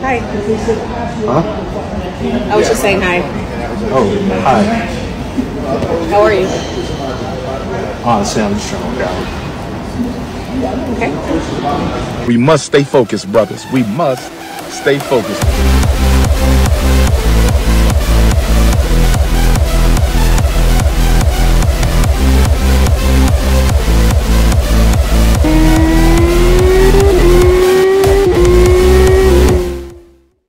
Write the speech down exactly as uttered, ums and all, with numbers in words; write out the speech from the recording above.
Hi. Huh? I was just saying hi. Oh, hi. How are you? Honestly, I'm just trying to work out. Okay. We must stay focused, brothers. We must stay focused.